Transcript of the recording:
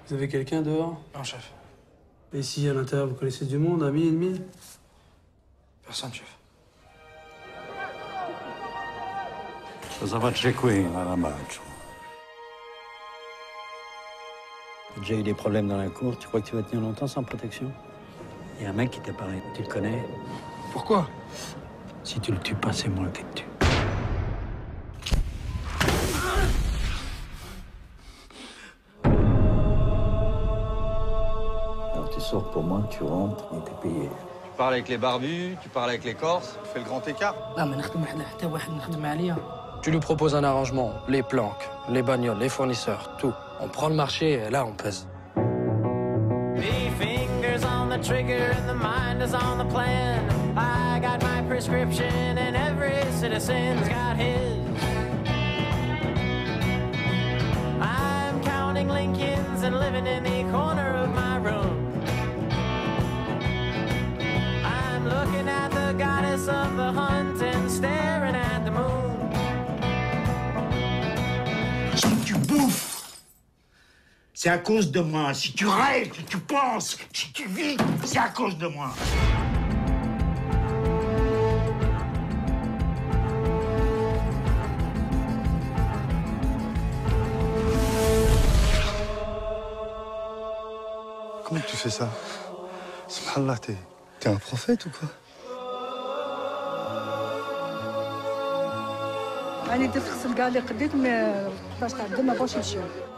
Vous avez quelqu'un dehors? Non, chef. Et si à l'intérieur, vous connaissez du monde, amis, ennemis? Personne, chef. Cosa faccio qui, la bacio? T'as déjà eu des problèmes dans la cour, tu crois que tu vas tenir longtemps sans protection? Il y a un mec qui t'apparaît, tu le connais? Pourquoi? Si tu le tues pas, c'est moi qui te tue. Alors tu sors pour moi, tu rentres et t'es payé. Tu parles avec les barbus, tu parles avec les corses, tu fais le grand écart. Tu lui proposes un arrangement, les planques, les bagnoles, les fournisseurs, tout. On prend le marché et là, on pèse. The fingers on the trigger and the mind is on the plan. I got my prescription and every citizen's got his. I'm counting Lincolns and living in the corner of my room. I'm looking at the goddess of the hunt and staring at the moon. Si tu bouffes, c'est à cause de moi. Si tu rêves, si tu penses, si tu vis, c'est à cause de moi. Comment tu fais ça? Subhanallah, t'es un prophète ou quoi? يعني تغسل كاع اللي قديت باش تعدل ما بغاوش يمشيو.